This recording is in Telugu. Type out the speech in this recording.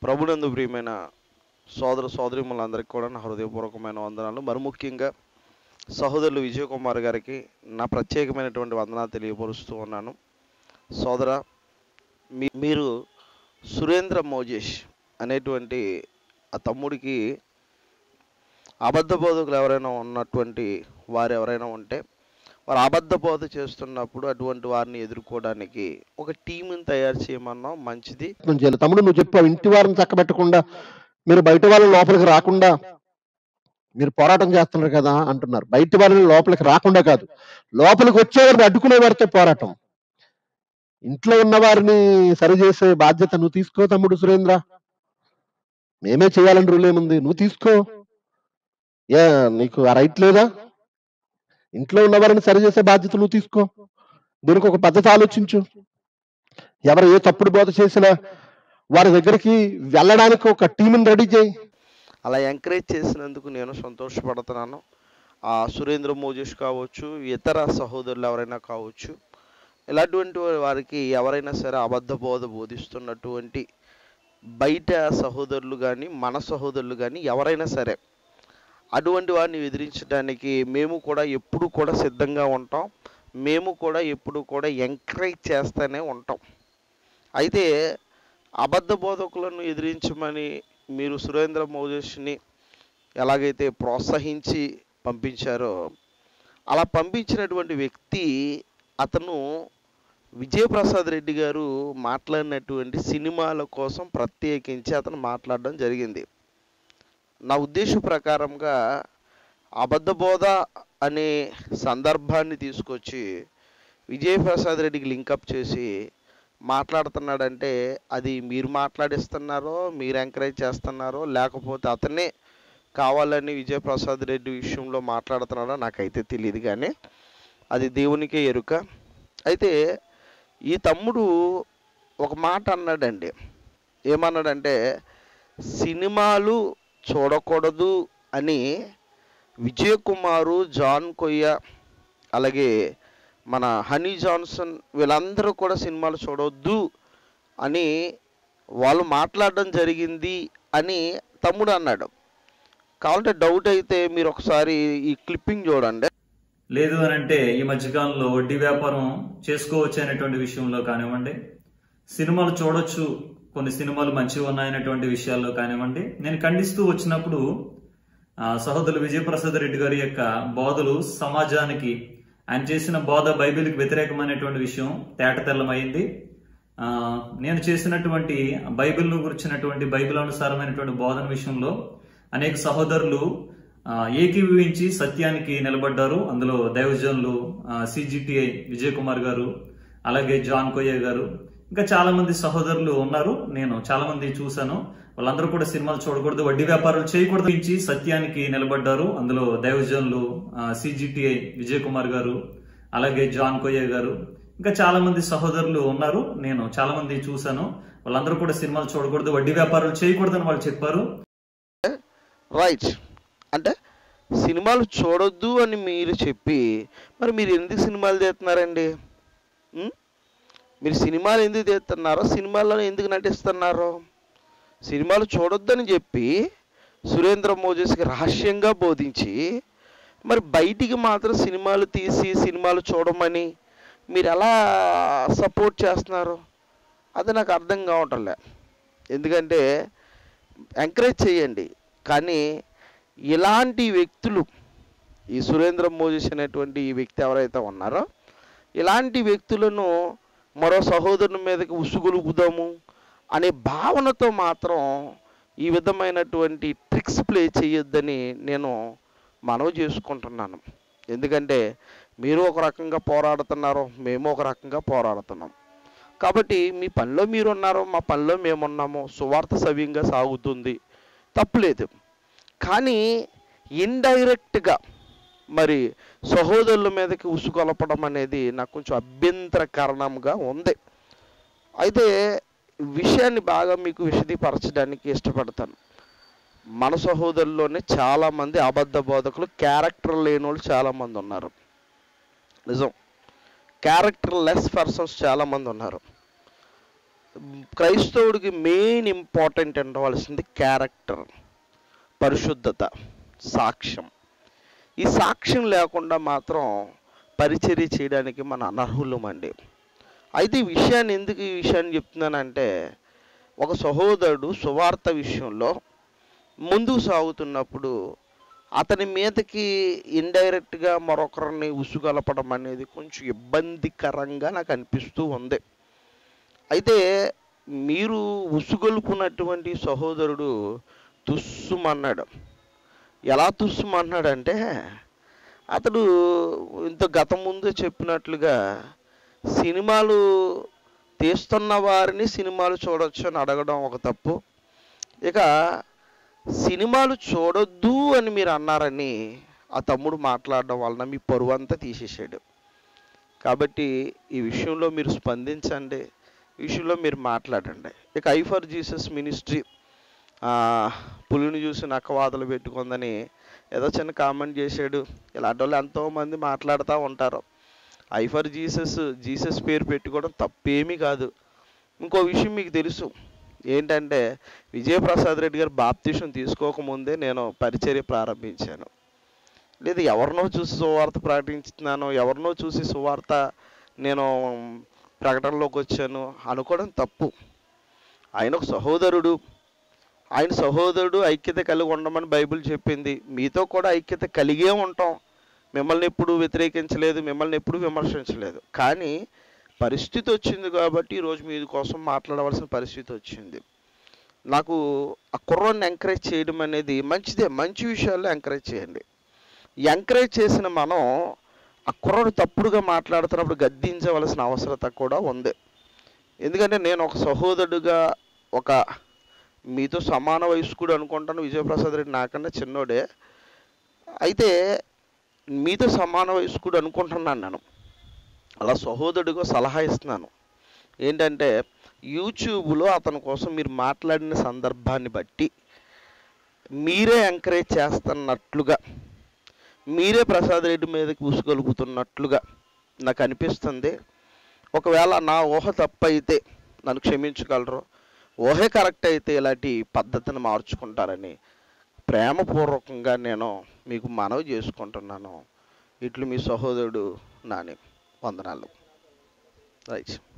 ప్రభునందు ప్రియమైన సోదర సోదరీమణులందరికీ కూడా నా హృదయపూర్వకమైన వందనాలు. మరి ముఖ్యంగా సహోదరులు విజయ్ కుమార్ గారికి నా ప్రత్యేకమైనటువంటి వందనాలు తెలియపరుస్తూ ఉన్నాను. సోదర, మీరు సురేంద్ర మోజేష్ అనేటువంటి ఆ తమ్ముడికి అబద్ధ బోధకులు ఎవరైనా ఉన్నటువంటి వారు ఎవరైనా ఉంటే, వారు అబద్ధ బోధ చేస్తున్నప్పుడు అటువంటి వారిని ఎదుర్కోవడానికి ఒక టీంని తయారు చేయమన్నాం. మంచిది. తమ్ముడు, నువ్వు చెప్పావు ఇంటి వారిని చక్కబెట్టకుండా మీరు బయట వాళ్ళ లోపలికి రాకుండా మీరు పోరాటం చేస్తున్నారు కదా అంటున్నారు. బయట వాళ్ళని లోపలికి రాకుండా కాదు, లోపలికి వచ్చేవారిని అడ్డుకునే వారితో పోరాటం. ఇంట్లో ఉన్న వారిని సరిచేసే బాధ్యత నువ్వు తీసుకో తమ్ముడు సురేంద్ర. మేమే చేయాలని రూల్ ఏముంది, నువ్వు తీసుకో. నీకు ఆ రైట్ లేదా? ఇంట్లో ఉన్న వారిని సరిచేసే బాధ్యత నువ్వు తీసుకో. దీనికి ఒక పద్ధతి ఆలోచించు. ఎవరు ఏ తప్పుడు బోధ చేసినా వారి దగ్గరికి వెళ్ళడానికి ఒక టీంని రెడీ చేయి. అలా ఎంకరేజ్ చేసినందుకు నేను సంతోషపడుతున్నాను. సురేంద్ర మోజేష్ కావచ్చు, ఇతర సహోదరులు ఎవరైనా కావచ్చు, ఇలాంటి వారికి ఎవరైనా సరే అబద్ధ బోధ బోధిస్తున్నటువంటి బయట సహోదరులు కానీ మన సహోదరులు కానీ ఎవరైనా సరే అటువంటి వారిని ఎదిరించడానికి మేము కూడా ఎప్పుడు కూడా సిద్ధంగా ఉంటాం. మేము కూడా ఎప్పుడు కూడా ఎంకరేజ్ చేస్తూనే ఉంటాం. అయితే అబద్ధ బోధకులను ఎదిరించమని మీరు సురేంద్ర మోజేష్ని ఎలాగైతే ప్రోత్సహించి పంపించారో, అలా పంపించినటువంటి వ్యక్తి అతను విజయప్రసాద్ రెడ్డి గారు మాట్లాడినటువంటి సినిమాల కోసం ప్రత్యేకించి అతను మాట్లాడడం జరిగింది. నా ఉద్దేశ ప్రకారంగా అబద్ధ బోధ అనే సందర్భాన్ని తీసుకొచ్చి విజయప్రసాద్ రెడ్డికి లింకప్ చేసి మాట్లాడుతున్నాడంటే అది మీరు మాట్లాడిస్తున్నారో, మీరు ఎంకరేజ్ చేస్తున్నారో, లేకపోతే అతనే కావాలని విజయప్రసాద్ రెడ్డి విషయంలో మాట్లాడుతున్నాడో నాకైతే తెలియదు, కానీ అది దేవునికే ఎరుక. అయితే ఈ తమ్ముడు ఒక మాట అన్నాడండి. ఏమన్నాడంటే, సినిమాలు చూడకూడదు అని విజయ్ కుమారు, జాన్ కొయ్య, అలాగే మన హనీ జాన్సన్ వీళ్ళందరూ కూడా సినిమాలు చూడొద్దు అని వాళ్ళు మాట్లాడడం జరిగింది అని తమ్ముడు అన్నాడు. కావాలంటే డౌట్ అయితే మీరు ఒకసారి ఈ క్లిప్పింగ్ చూడండి. లేదు అని అంటే ఈ మధ్యకాలంలో వడ్డీ వ్యాపారం చేసుకోవచ్చు అనేటువంటి విషయంలో కానివ్వండి, సినిమాలు చూడొచ్చు, కొన్ని సినిమాలు మంచిగా ఉన్నాయనేటువంటి విషయాల్లో కానివ్వండి, నేను ఖండిస్తూ వచ్చినప్పుడు సహోదరులు విజయప్రసాద్ రెడ్డి గారి యొక్క బోధలు సమాజానికి, ఆయన చేసిన బోధ బైబిల్కి వ్యతిరేకమైనటువంటి విషయం తేటతెల్లమైంది. నేను చేసినటువంటి బైబిల్ను గురించినటువంటి బైబిల్ అనుసారమైనటువంటి బోధన విషయంలో అనేక సహోదరులు ఏకీభవించి సత్యానికి నిలబడ్డారు. అందులో దైవజనులు సిజిటిఐ విజయ్ కుమార్ గారు, అలాగే జాన్ కొయ్య గారు, ఇంకా చాలా మంది సహోదరులు ఉన్నారు. నేను చాలా మంది చూశాను. వాళ్ళందరూ కూడా సినిమాలు చూడకూడదు, వడ్డీ వ్యాపారాలు చేయకూడదు నుంచి సత్యానికి నిలబడ్డారు. అందులో దైవజనులు సిజిటిఐ విజయ్ కుమార్ గారు, అలాగే జాన్ కొయ్య గారు, ఇంకా చాలా మంది సహోదరులు ఉన్నారు. నేను చాలా మంది చూశాను. వాళ్ళందరూ కూడా సినిమాలు చూడకూడదు, వడ్డీ వ్యాపారాలు చేయకూడదని వాళ్ళు చెప్పారు. రైట్. అంటే సినిమాలు చూడొద్దు అని మీరు చెప్పి మరి మీరు ఎందుకు సినిమాలు తీస్తున్నారండి? మీరు సినిమాలు ఎందుకు తీస్తున్నారో, సినిమాల్లో ఎందుకు నటిస్తున్నారో? సినిమాలు చూడొద్దని చెప్పి సురేంద్ర మోజేష్కి రహస్యంగా బోధించి మరి బయటికి మాత్రం సినిమాలు తీసి సినిమాలు చూడమని మీరు ఎలా సపోర్ట్ చేస్తున్నారు? అది నాకు అర్థం కావటంలే. ఎందుకంటే ఎంకరేజ్ చేయండి, కానీ ఇలాంటి వ్యక్తులు, ఈ సురేంద్ర మోజేష్ అనేటువంటి ఈ వ్యక్తి ఎవరైతే ఉన్నారో, ఇలాంటి వ్యక్తులను మరో సహోదరుని మీదకి ఉసుగొలుపుదాము అనే భావనతో మాత్రం ఈ విధమైనటువంటి ట్రిక్స్ ప్లే చేయొద్దని నేను మనవి చేసుకుంటున్నాను. ఎందుకంటే మీరు ఒక రకంగా పోరాడుతున్నారు, మేము ఒక రకంగా పోరాడుతున్నాం. కాబట్టి మీ పనిలో మీరు ఉన్నారు, మా పనిలో మేమున్నాము, సువార్త సవ్యంగా సాగుతుంది, తప్పులేదు. కానీ ఇండైరెక్ట్గా మరి సహోదరుల మీదకి ఉసుగొలపడం అనేది నాకు కొంచెం అభ్యంతరకరణంగా ఉంది. అయితే విషయాన్ని బాగా మీకు విశదీపరచడానికి ఇష్టపడతాను. మన సహోదరుల్లోనే చాలామంది అబద్ధ బోధకులు, క్యారెక్టర్ లేని వాళ్ళు చాలామంది ఉన్నారు. నిజం, క్యారెక్టర్ లెస్ పర్సన్స్ చాలామంది ఉన్నారు. క్రైస్తవుడికి మెయిన్ ఇంపార్టెంట్ ఉండవలసింది క్యారెక్టర్, పరిశుద్ధత, సాక్ష్యం. ఈ సాక్ష్యం లేకుండా మాత్రం పరిచర్య చేయడానికి మన అనర్హులమండి. అయితే ఈ విషయాన్ని చెప్తున్నానంటే, ఒక సహోదరుడు సువార్త విషయంలో ముందుకు సాగుతున్నప్పుడు అతని మీదకి ఇండైరెక్ట్గా మరొకరిని ఉసుగొలపడం అనేది కొంచెం ఇబ్బందికరంగా నాకు అనిపిస్తూ ఉంది. అయితే మీరు ఉసుగొలుపునటువంటి సహోదరుడు తుస్సుమన్నాడు. ఎలా తుస్సుమన్నాడంటే, అతడు గతం ముందు చెప్పినట్లుగా సినిమాలు తీస్తున్న వారిని సినిమాలు చూడొచ్చు అని అడగడం ఒక తప్పు. ఇక సినిమాలు చూడొద్దు అని మీరు అన్నారని ఆ తమ్ముడు మాట్లాడడం వలన మీ పరువు అంతా తీసేసాడు. కాబట్టి ఈ విషయంలో మీరు స్పందించండి, ఈ విషయంలో మీరు మాట్లాడండి. ఇక ఐ ఫర్ జీసస్ మినిస్ట్రీ పులిని చూసి నక్కవాదలు పెట్టుకుందని ఏదో చిన్న కామెంట్ చేశాడు. ఇలాంటి వాళ్ళు ఎంతోమంది మాట్లాడుతూ ఉంటారు. ఐ ఫర్ జీసస్ పేరు పెట్టుకోవడం తప్పేమీ కాదు. ఇంకో విషయం మీకు తెలుసు ఏంటంటే, విజయప్రసాద్ రెడ్డి గారు బాప్తీసం తీసుకోకముందే నేను పరిచర్య ప్రారంభించాను. లేదు ఎవరినో చూసి సువార్త ప్రకటించుతున్నాను, ఎవరినో చూసి సువార్త నేను ప్రకటనలోకి వచ్చాను అనుకోవడం తప్పు. ఆయన ఒక సహోదరుడు, ఆయన సహోదరుడు ఐక్యత కలిగి ఉండమని బైబిల్ చెప్పింది. మీతో కూడా ఐక్యత కలిగే ఉంటాం. మిమ్మల్ని ఎప్పుడు వ్యతిరేకించలేదు, మిమ్మల్ని ఎప్పుడు విమర్శించలేదు. కానీ పరిస్థితి వచ్చింది కాబట్టి ఈరోజు మీ కోసం మాట్లాడవలసిన పరిస్థితి వచ్చింది. నాకు ఆ కుర్రాన్ని ఎంకరేజ్ చేయడం అనేది మంచిదే, మంచి విషయాల్లో ఎంకరేజ్ చేయండి. ఎంకరేజ్ చేసిన మనం ఆ కుర్రాడు తప్పుడుగా మాట్లాడుతున్నప్పుడు గద్దించవలసిన అవసరత కూడా ఉంది. ఎందుకంటే నేను ఒక సహోదరుడుగా, ఒక మీతో సమాన వయస్కుడు అనుకుంటాను. విజయప్రసాద్ రెడ్డి నాకన్నా చిన్నోడే, అయితే మీతో సమాన వయస్కుడు అనుకుంటున్నాను. నేను అలా సహోదరుడిగా సలహా ఇస్తున్నాను. ఏంటంటే, యూట్యూబ్లో అతని కోసం మీరు మాట్లాడిన సందర్భాన్ని బట్టి మీరే ఎంకరేజ్ చేస్తున్నట్లుగా, మీరే ప్రసాద్ రెడ్డి మీదకి ఉసుగొలుపుతున్నట్లుగా నాకు అనిపిస్తుంది. ఒకవేళ నా ఊహ తప్పైతే నన్ను క్షమించగలరు, ఊహే కరెక్ట్ అయితే ఇలాంటి పద్ధతిని మార్చుకుంటారని ప్రేమపూర్వకంగా నేను మీకు మనవి చేసుకుంటున్నాను. ఇట్లు మీ సహోదరుడు నాని. వందనాలు. రైట్.